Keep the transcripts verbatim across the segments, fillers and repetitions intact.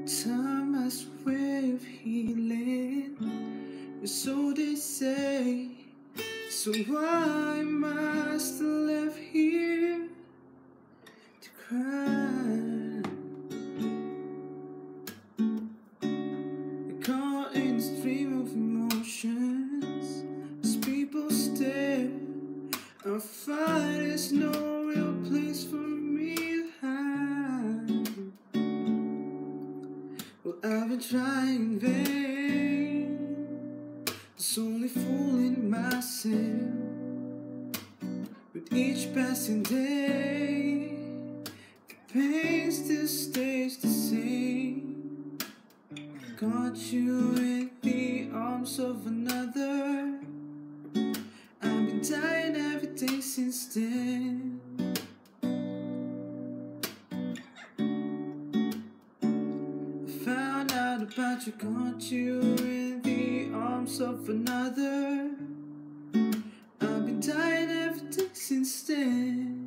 Time has a way of healing, so they say. So why am I still left here to cry? Caught in a stream of emotions as people stare. I find there's no real place for me to hide. Well, I've been trying in vain, just only fooling myself. With each passing day, the pain still stays the same. Got you in the arms of another. I've been dying every day since then. I found out about you, got you in the arms of another. I've been dying every day since then.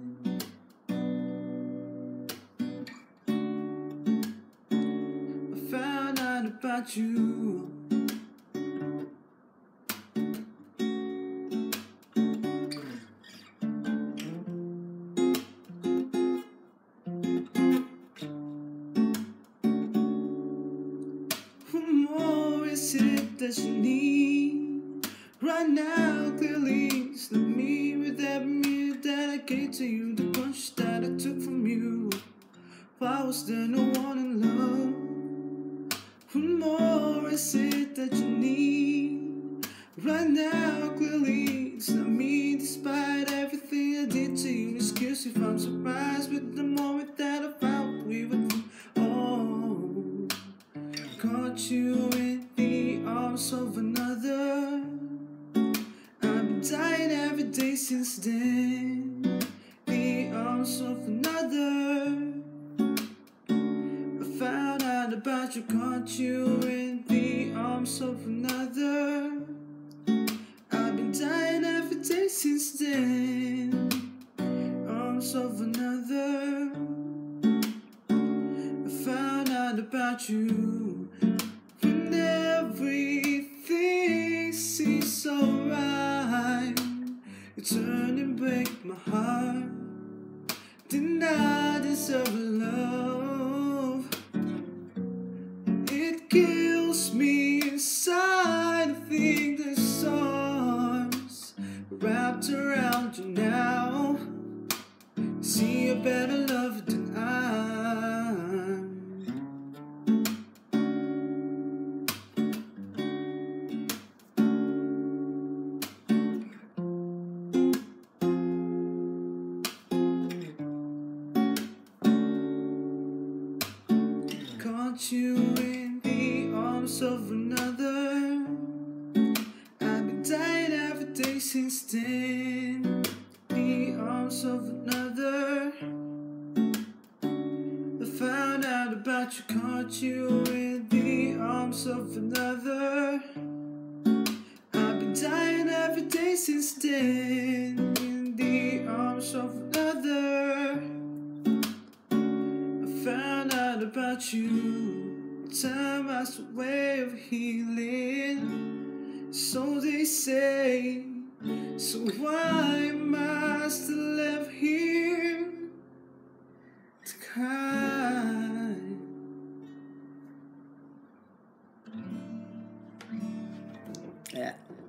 I found out about you. What more is it that you need right now? Clearly it's not me. With that me that I gave to you, the punch that I took from you. Why was there no one in love? What more is it that you need right now? Clearly it's not me. Despite everything I did to you, excuse if I'm surprised with the moment that I found we were through. Oh, caught you in the arms of another. I've been dying every day since then. The arms of another. I found out about you, caught you in the arms of another. I've been dying every day since then. Arms of another. I found out about you when everything seems so right. You turn and break my heart. Did I deserve love? It kills me inside to think there's arms wrapped around you now. See a better love than I'm. Caught you in the arms of another. I've been dying every day since then. The arms of another. I found out about you, caught you in the arms of another. I've been dying every day since then. In the arms of another. I found out about you. Time has a way of healing, so they say. So why am I still left here to cry? Yeah.